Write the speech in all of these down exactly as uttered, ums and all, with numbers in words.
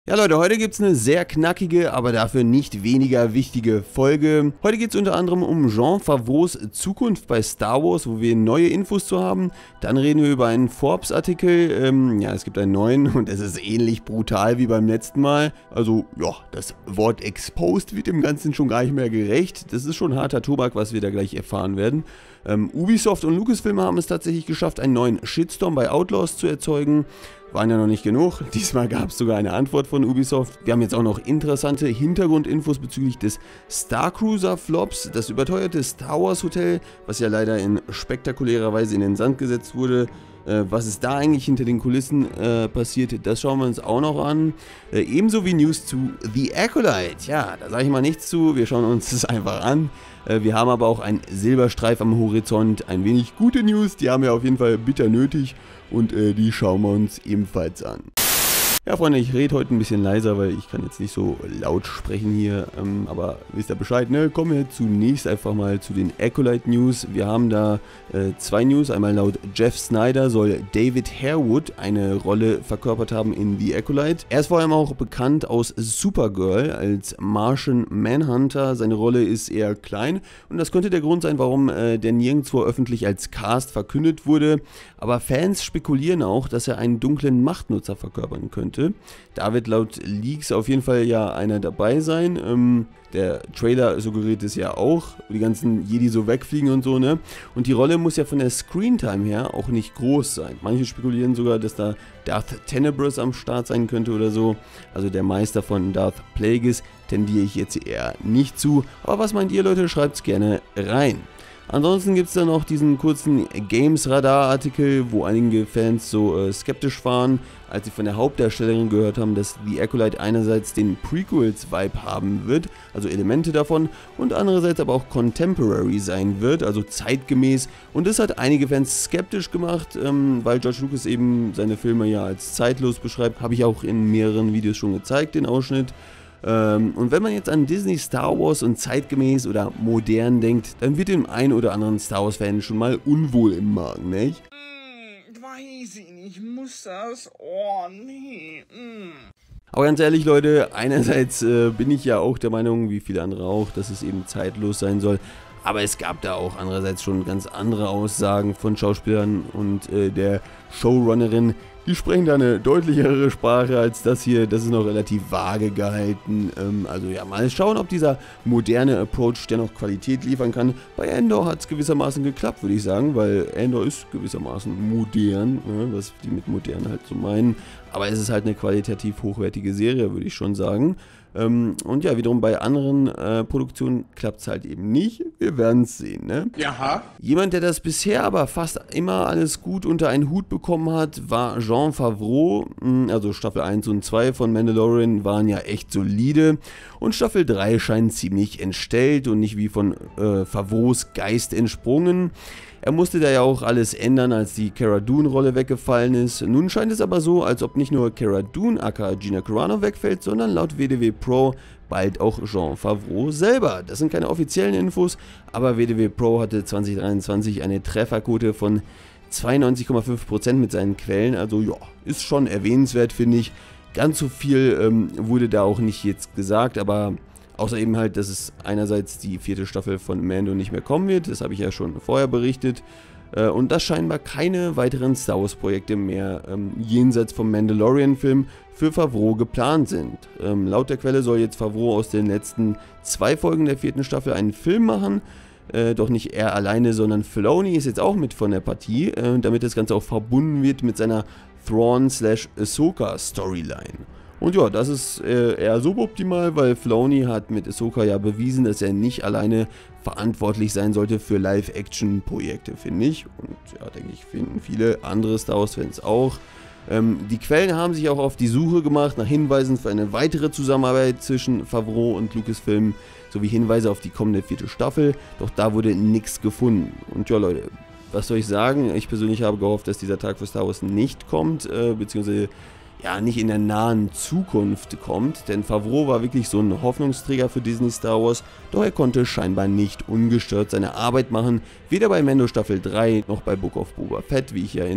Ja Leute, heute gibt es eine sehr knackige, aber dafür nicht weniger wichtige Folge. Heute geht es unter anderem um Jon Favreaus Zukunft bei Star Wars, wo wir neue Infos zu haben. Dann reden wir über einen Forbes-Artikel. Ähm, ja, es gibt einen neuen und es ist ähnlich brutal wie beim letzten Mal. Also, ja, das Wort Exposed wird dem Ganzen schon gar nicht mehr gerecht. Das ist schon harter Tobak, was wir da gleich erfahren werden. Ähm, Ubisoft und Lucasfilm haben es tatsächlich geschafft, einen neuen Shitstorm bei Outlaws zu erzeugen. Waren ja noch nicht genug. Diesmal gab es sogar eine Antwort von Ubisoft. Wir haben jetzt auch noch interessante Hintergrundinfos bezüglich des Starcruiser Flops, das überteuerte Star Wars Hotel, was ja leider in spektakulärer Weise in den Sand gesetzt wurde. Äh, was ist da eigentlich hinter den Kulissen äh, passiert, das schauen wir uns auch noch an. Äh, ebenso wie News zu The Acolyte. Ja, da sage ich mal nichts zu, wir schauen uns das einfach an. Äh, wir haben aber auch einen Silberstreif am Horizont, ein wenig gute News, die haben wir auf jeden Fall bitter nötig. Und äh, die schauen wir uns ebenfalls an. Ja Freunde, ich rede heute ein bisschen leiser, weil ich kann jetzt nicht so laut sprechen hier, ähm, aber wisst ihr Bescheid, ne? Kommen wir zunächst einfach mal zu den Acolyte News. Wir haben da äh, zwei News, einmal laut Jeff Snyder soll David Harewood eine Rolle verkörpert haben in The Acolyte. Er ist vor allem auch bekannt aus Supergirl als Martian Manhunter. Seine Rolle ist eher klein und das könnte der Grund sein, warum äh, der nirgendwo öffentlich als Cast verkündet wurde. Aber Fans spekulieren auch, dass er einen dunklen Machtnutzer verkörpern könnte. Da wird laut Leaks auf jeden Fall ja einer dabei sein. Ähm, der Trailer suggeriert es ja auch, wo die ganzen Jedi so wegfliegen und so, ne? Und die Rolle muss ja von der Screentime her auch nicht groß sein. Manche spekulieren sogar, dass da Darth Tenebrous am Start sein könnte oder so. Also der Meister von Darth Plagueis tendiere ich jetzt eher nicht zu. Aber was meint ihr, Leute? Schreibt es gerne rein. Ansonsten gibt es dann noch diesen kurzen Games-Radar-Artikel, wo einige Fans so äh, skeptisch waren, als sie von der Hauptdarstellerin gehört haben, dass The Acolyte einerseits den Prequels-Vibe haben wird, also Elemente davon, und andererseits aber auch Contemporary sein wird, also zeitgemäß. Und das hat einige Fans skeptisch gemacht, ähm, weil George Lucas eben seine Filme ja als zeitlos beschreibt. Habe ich auch in mehreren Videos schon gezeigt, den Ausschnitt. Ähm, und wenn man jetzt an Disney, Star Wars und zeitgemäß oder modern denkt, dann wird dem einen oder anderen Star Wars Fan schon mal unwohl im Magen, nicht? Mm, weiß ich nicht, muss das? Oh, nee. Mm. Aber ganz ehrlich, Leute, einerseits äh, bin ich ja auch der Meinung, wie viele andere auch, dass es eben zeitlos sein soll. Aber es gab da auch andererseits schon ganz andere Aussagen von Schauspielern und äh, der Showrunnerin. Die sprechen da eine deutlichere Sprache als das hier. Das ist noch relativ vage gehalten. Ähm, also ja, mal schauen, ob dieser moderne Approach dennoch Qualität liefern kann. Bei Andor hat es gewissermaßen geklappt, würde ich sagen, weil Andor ist gewissermaßen modern, ne, was die mit modern halt so meinen. Aber es ist halt eine qualitativ hochwertige Serie, würde ich schon sagen. Ähm, und ja, wiederum bei anderen äh, Produktionen klappt es halt eben nicht. Wir werden es sehen, ne? Jaha. Jemand, der das bisher aber fast immer alles gut unter einen Hut bekommen hat, war Jon Favreau. Also Staffel eins und zwei von Mandalorian waren ja echt solide. Und Staffel drei scheint ziemlich entstellt und nicht wie von äh, Favreaus Geist entsprungen. Er musste da ja auch alles ändern, als die Cara Dune-Rolle weggefallen ist. Nun scheint es aber so, als ob nicht nur Cara Dune aka Gina Carano wegfällt, sondern laut W D W Pro bald auch Jon Favreau selber. Das sind keine offiziellen Infos, aber W D W Pro hatte zwanzig dreiundzwanzig eine Trefferquote von zweiundneunzig Komma fünf Prozent mit seinen Quellen. Also ja, ist schon erwähnenswert, finde ich. Ganz so viel ähm, wurde da auch nicht jetzt gesagt, aber außer eben halt, dass es einerseits die vierte Staffel von Mando nicht mehr kommen wird, das habe ich ja schon vorher berichtet, äh, und dass scheinbar keine weiteren Star Wars Projekte mehr ähm, jenseits vom Mandalorian-Film für Favreau geplant sind. Ähm, laut der Quelle soll jetzt Favreau aus den letzten zwei Folgen der vierten Staffel einen Film machen, äh, doch nicht er alleine, sondern Filoni ist jetzt auch mit von der Partie, äh, damit das Ganze auch verbunden wird mit seiner Thrawn-slash-Ahsoka-Storyline. Und ja, das ist äh, eher suboptimal, weil Filoni hat mit Ahsoka ja bewiesen, dass er nicht alleine verantwortlich sein sollte für Live-Action-Projekte, finde ich. Und ja, denke ich, finden viele andere Star Wars-Fans auch. Ähm, die Quellen haben sich auch auf die Suche gemacht nach Hinweisen für eine weitere Zusammenarbeit zwischen Favreau und Lucasfilm, sowie Hinweise auf die kommende vierte Staffel. Doch da wurde nichts gefunden. Und ja, Leute, was soll ich sagen? Ich persönlich habe gehofft, dass dieser Tag für Star Wars nicht kommt, äh, beziehungsweise ja, nicht in der nahen Zukunft kommt, denn Favreau war wirklich so ein Hoffnungsträger für Disney Star Wars, doch er konnte scheinbar nicht ungestört seine Arbeit machen, weder bei Mando Staffel drei noch bei Book of Boba Fett, wie ich ja in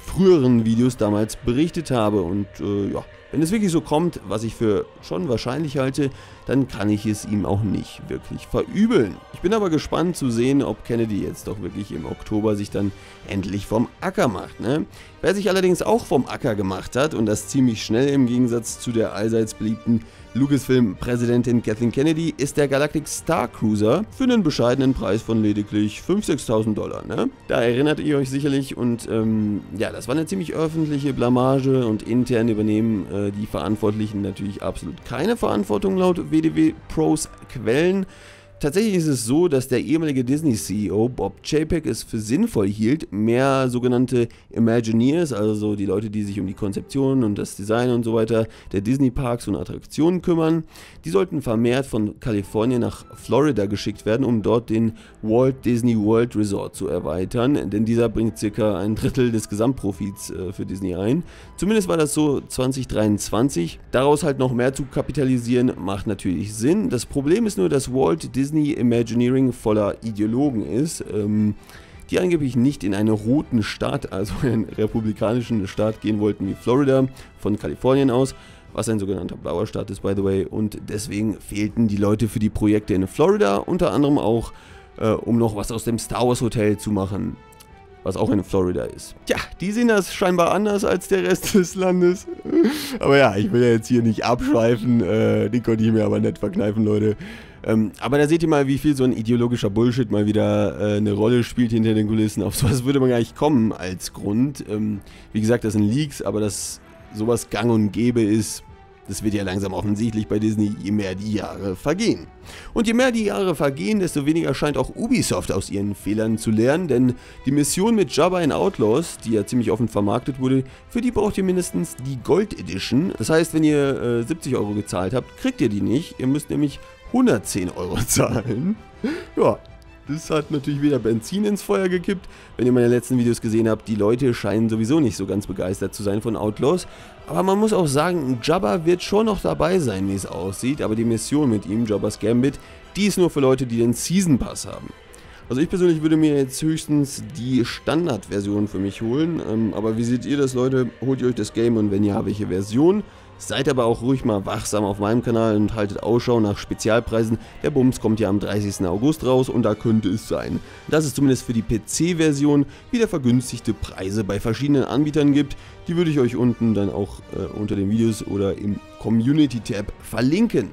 früheren Videos damals berichtet habe. Und äh, ja, wenn es wirklich so kommt, was ich für schon wahrscheinlich halte, dann kann ich es ihm auch nicht wirklich verübeln. Ich bin aber gespannt zu sehen, ob Kennedy jetzt doch wirklich im Oktober sich dann endlich vom Acker macht, ne? Wer sich allerdings auch vom Acker gemacht hat, und das ziemlich schnell im Gegensatz zu der allseits beliebten Lucasfilm-Präsidentin Kathleen Kennedy, ist der Galactic Star Cruiser für einen bescheidenen Preis von lediglich fünftausend, sechstausend Dollar. Ne? Da erinnert ihr euch sicherlich, und ähm, ja, das war eine ziemlich öffentliche Blamage, und intern übernehmen äh, die Verantwortlichen natürlich absolut keine Verantwortung laut W D W Pros Quellen. Tatsächlich ist es so, dass der ehemalige Disney-C E O Bob Chapek es für sinnvoll hielt, mehr sogenannte Imagineers, also die Leute, die sich um die Konzeption und das Design und so weiter der Disney-Parks und Attraktionen kümmern, die sollten vermehrt von Kalifornien nach Florida geschickt werden, um dort den Walt Disney World Resort zu erweitern, denn dieser bringt circa ein Drittel des Gesamtprofits äh, für Disney ein. Zumindest war das so zwanzig dreiundzwanzig. Daraus halt noch mehr zu kapitalisieren, macht natürlich Sinn. Das Problem ist nur, dass Walt Disney Imagineering voller Ideologen ist, ähm, die angeblich nicht in einen roten Staat, also einen republikanischen Staat gehen wollten wie Florida von Kalifornien aus, was ein sogenannter blauer Staat ist, by the way, und deswegen fehlten die Leute für die Projekte in Florida, unter anderem auch, äh, um noch was aus dem Star Wars Hotel zu machen, was auch in Florida ist. Tja, die sehen das scheinbar anders als der Rest des Landes. Aber ja, ich will ja jetzt hier nicht abschweifen, äh, den konnte ich mir aber nicht verkneifen, Leute. Ähm, aber da seht ihr mal, wie viel so ein ideologischer Bullshit mal wieder äh, eine Rolle spielt hinter den Kulissen. Auf sowas würde man gar nicht kommen als Grund. Ähm, wie gesagt, das sind Leaks, aber dass sowas gang und gäbe ist, das wird ja langsam offensichtlich bei Disney, je mehr die Jahre vergehen. Und je mehr die Jahre vergehen, desto weniger scheint auch Ubisoft aus ihren Fehlern zu lernen, denn die Mission mit Jabba in Outlaws, die ja ziemlich offen vermarktet wurde, für die braucht ihr mindestens die Gold Edition. Das heißt, wenn ihr äh, siebzig Euro gezahlt habt, kriegt ihr die nicht. Ihr müsst nämlich hundertzehn Euro zahlen. Ja, das hat natürlich wieder Benzin ins Feuer gekippt. Wenn ihr meine letzten Videos gesehen habt, die Leute scheinen sowieso nicht so ganz begeistert zu sein von Outlaws. Aber man muss auch sagen, Jabba wird schon noch dabei sein, wie es aussieht. Aber die Mission mit ihm, Jabba's Gambit, die ist nur für Leute, die den Season Pass haben. Also ich persönlich würde mir jetzt höchstens die Standardversion für mich holen. Ähm, aber wie seht ihr das, Leute? Holt ihr euch das Game, und wenn ja, welche Version? Seid aber auch ruhig mal wachsam auf meinem Kanal und haltet Ausschau nach Spezialpreisen. Der Bums kommt ja am dreißigsten August raus, und da könnte es sein, dass es zumindest für die P C-Version wieder vergünstigte Preise bei verschiedenen Anbietern gibt. Die würde ich euch unten dann auch äh, unter den Videos oder im Community-Tab verlinken.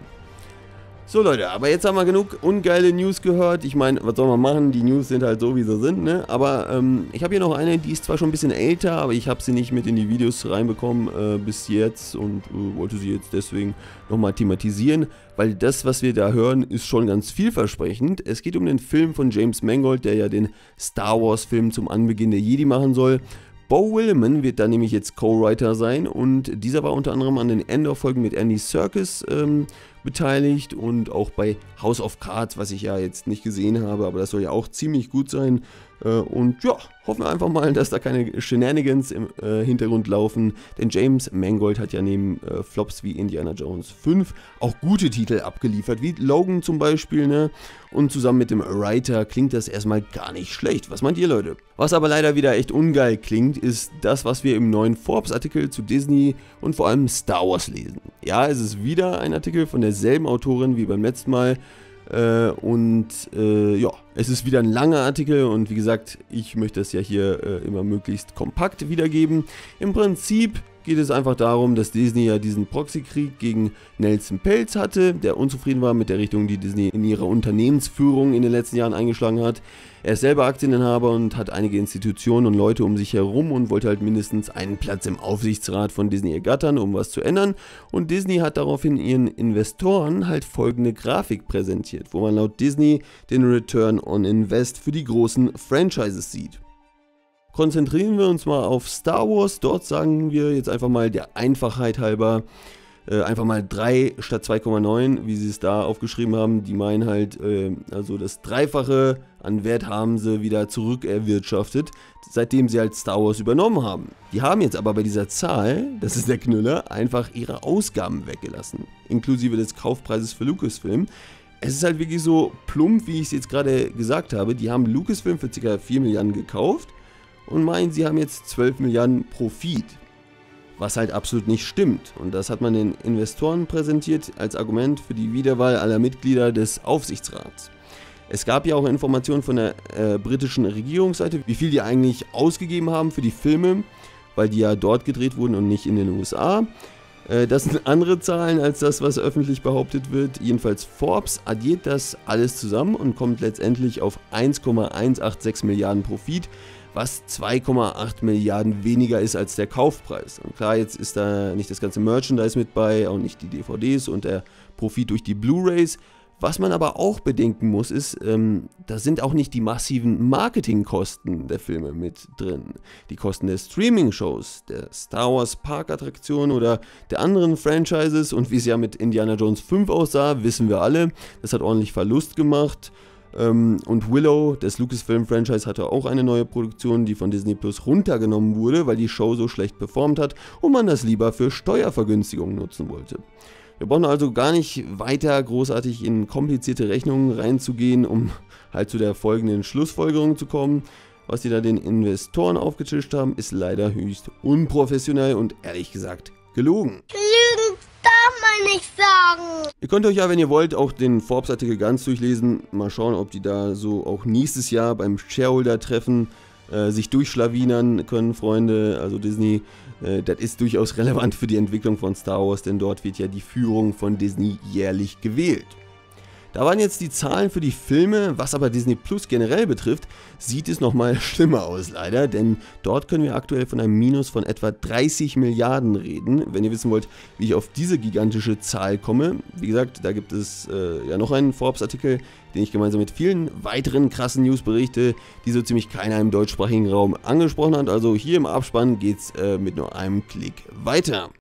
So Leute, aber jetzt haben wir genug ungeile News gehört. Ich meine, was soll man machen? Die News sind halt so, wie sie sind, ne? Aber ähm, ich habe hier noch eine, die ist zwar schon ein bisschen älter, aber ich habe sie nicht mit in die Videos reinbekommen äh, bis jetzt, und äh, wollte sie jetzt deswegen nochmal thematisieren, weil das, was wir da hören, ist schon ganz vielversprechend. Es geht um den Film von James Mangold, der ja den Star Wars Film zum Anbeginn der Jedi machen soll. Beau Willimon wird da nämlich jetzt Co-Writer sein, und dieser war unter anderem an den Endor-Folgen mit Andy Serkis ähm, beteiligt und auch bei House of Cards, was ich ja jetzt nicht gesehen habe, aber das soll ja auch ziemlich gut sein. Äh, und ja, hoffen wir einfach mal, dass da keine Shenanigans im äh, Hintergrund laufen, denn James Mangold hat ja neben äh, Flops wie Indiana Jones fünf auch gute Titel abgeliefert, wie Logan zum Beispiel, ne? Und zusammen mit dem Writer klingt das erstmal gar nicht schlecht. Was meint ihr, Leute? Was aber leider wieder echt ungeil klingt, ist das, was wir im neuen Forbes-Artikel zu Disney und vor allem Star Wars lesen. Ja, es ist wieder ein Artikel von derselben Autorin wie beim letzten Mal. Äh, und äh, ja, es ist wieder ein langer Artikel, und wie gesagt, ich möchte es ja hier äh, immer möglichst kompakt wiedergeben. Im Prinzip geht es einfach darum, dass Disney ja diesen Proxykrieg gegen Nelson Peltz hatte, der unzufrieden war mit der Richtung, die Disney in ihrer Unternehmensführung in den letzten Jahren eingeschlagen hat. Er ist selber Aktieninhaber und hat einige Institutionen und Leute um sich herum und wollte halt mindestens einen Platz im Aufsichtsrat von Disney ergattern, um was zu ändern. Und Disney hat daraufhin ihren Investoren halt folgende Grafik präsentiert, wo man laut Disney den Return on Invest für die großen Franchises sieht. Konzentrieren wir uns mal auf Star Wars. Dort sagen wir jetzt einfach mal der Einfachheit halber äh, einfach mal drei statt zwei Komma neun, wie sie es da aufgeschrieben haben. Die meinen halt, äh, also das Dreifache an Wert haben sie wieder zurückerwirtschaftet, seitdem sie halt Star Wars übernommen haben. Die haben jetzt aber bei dieser Zahl, das ist der Knüller, einfach ihre Ausgaben weggelassen, inklusive des Kaufpreises für Lucasfilm. Es ist halt wirklich so plump, wie ich es jetzt gerade gesagt habe. Die haben Lucasfilm für ca. vier Milliarden gekauft. und meinen, sie haben jetzt zwölf Milliarden Profit. Was halt absolut nicht stimmt. Und das hat man den Investoren präsentiert als Argument für die Wiederwahl aller Mitglieder des Aufsichtsrats. Es gab ja auch Informationen von der äh, britischen Regierungsseite, wie viel die eigentlich ausgegeben haben für die Filme, weil die ja dort gedreht wurden und nicht in den U S A. Äh, das sind andere Zahlen als das, was öffentlich behauptet wird. Jedenfalls Forbes addiert das alles zusammen und kommt letztendlich auf eins Komma hundertsechsundachtzig Milliarden Profit, was zwei Komma acht Milliarden weniger ist als der Kaufpreis. Und klar, jetzt ist da nicht das ganze Merchandise mit bei, auch nicht die D V Ds und der Profit durch die Blu-rays. Was man aber auch bedenken muss, ist, ähm, da sind auch nicht die massiven Marketingkosten der Filme mit drin. Die Kosten der Streaming-Shows, der Star Wars Park-Attraktion oder der anderen Franchises, und wie es ja mit Indiana Jones fünf aussah, wissen wir alle, das hat ordentlich Verlust gemacht. Und Willow, das Lucasfilm-Franchise, hatte auch eine neue Produktion, die von Disney Plus runtergenommen wurde, weil die Show so schlecht performt hat und man das lieber für Steuervergünstigungen nutzen wollte. Wir brauchen also gar nicht weiter großartig in komplizierte Rechnungen reinzugehen, um halt zu der folgenden Schlussfolgerung zu kommen. Was die da den Investoren aufgetischt haben, ist leider höchst unprofessionell und ehrlich gesagt gelogen. Darf man nicht sagen. Ihr könnt euch ja, wenn ihr wollt, auch den Forbes-Artikel ganz durchlesen. Mal schauen, ob die da so auch nächstes Jahr beim Shareholder-Treffen äh, sich durchschlawinern können, Freunde. Also Disney, äh, das ist durchaus relevant für die Entwicklung von Star Wars, denn dort wird ja die Führung von Disney jährlich gewählt. Da waren jetzt die Zahlen für die Filme, was aber Disney Plus generell betrifft, sieht es nochmal schlimmer aus leider, denn dort können wir aktuell von einem Minus von etwa dreißig Milliarden reden. Wenn ihr wissen wollt, wie ich auf diese gigantische Zahl komme, wie gesagt, da gibt es äh, ja noch einen Forbes-Artikel, den ich gemeinsam mit vielen weiteren krassen News berichte, die so ziemlich keiner im deutschsprachigen Raum angesprochen hat. Also hier im Abspann geht es äh, mit nur einem Klick weiter.